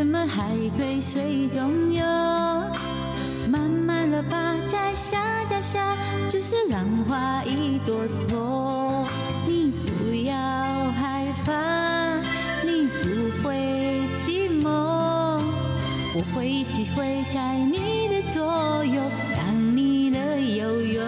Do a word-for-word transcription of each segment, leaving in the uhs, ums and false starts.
么还会水中游？慢慢的吧，在下脚下，就是浪花一朵朵。你不要害怕，你不会寂寞，我会一直会在你的左右，当你的悠悠。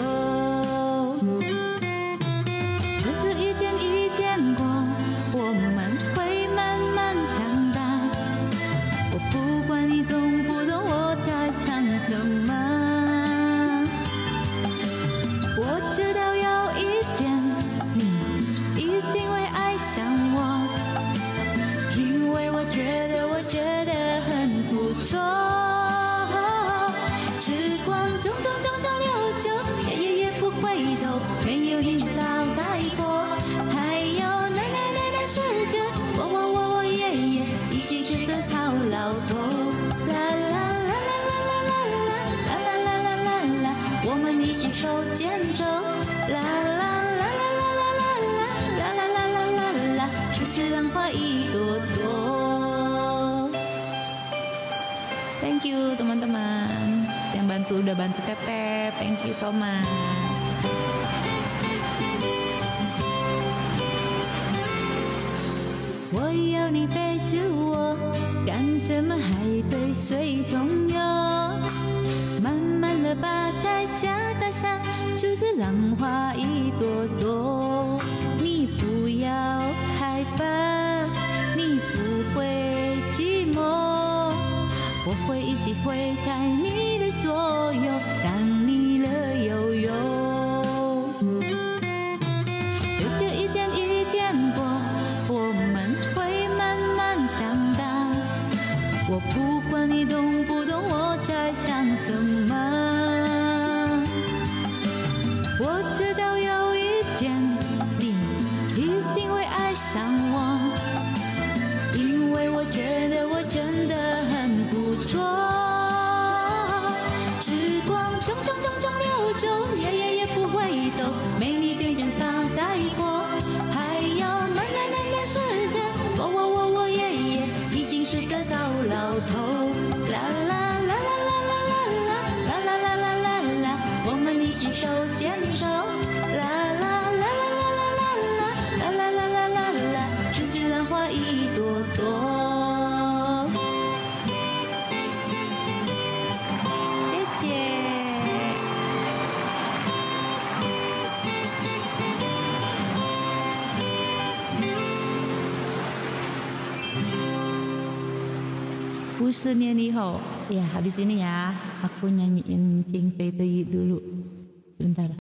日子一天一天过，我们会慢慢长大。我不管你懂不懂我在唱什么，我知道有一天你一定会爱上我，因为我觉得我觉得很不错。时光匆匆匆匆流走，夜夜夜不回头，没有你老太婆，还有奶奶奶奶是个，我我我我爷爷，一起吃的套老头。啦啦啦啦啦啦啦啦啦啦啦啦啦，我们一起手牵手。啦啦啦啦啦啦啦啦啦啦啦啦啦，就是浪花一朵朵。Thank you teman-teman yang bantu udah bantu tap-tap. Thank you so much. 我要你陪着我，干什么还对水中游？慢慢的吧，在下大下，就是浪花一朵朵。你不要害怕，你不会寂寞，我会一直会在你的左右，当你的悠悠。日子一天一天过，我们会慢慢长大。我不管你懂不懂我在想什么，我知道有一天你一定会爱上我，因为我觉得我真的很不错。时光匆匆匆匆流走，夜夜夜不回头，没你对着发呆过，还有奶奶奶奶是个，我我我我爷爷，已经是个到老头。啦啦啦啦啦啦啦啦啦啦啦啦啦啦，我们一起手牵手。啦啦啦啦啦啦啦啦啦啦啦啦啦，就是浪花一朵朵。谢谢。五十年以后, ya habis ini ya, aku nyanyiin Cing Pei Tei dulu. Sebentar.